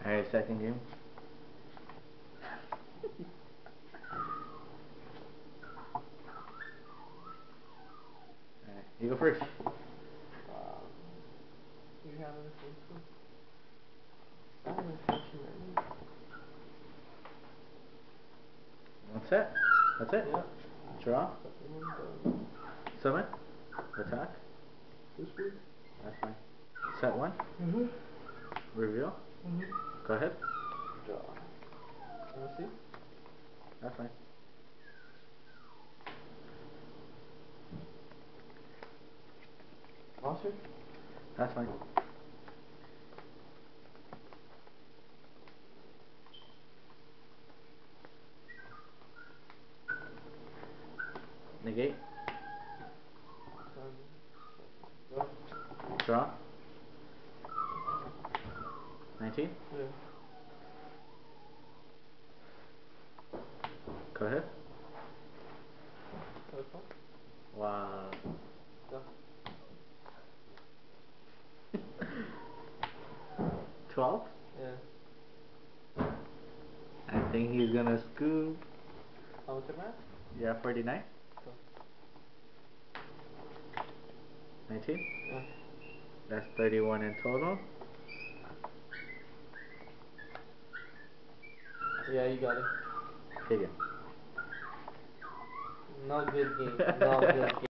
Alright, second game. Alright, you go first. You have a first. I have a first already. That's it? That's it? Yeah. Draw? Summon? Attack? This way? That's fine. Set one? Reveal? Go ahead. Draw. Wanna see? That's fine. Monster? That's fine. Negate? Draw. Draw? 19? Yeah. Go ahead. Okay. Wow. Draw. 12? Yeah. I think he's gonna scoop. How much am I? Yeah, 49? Go. 19? Yeah. That's 31 in total. Yeah, you got it. Take it. No good game. No good game.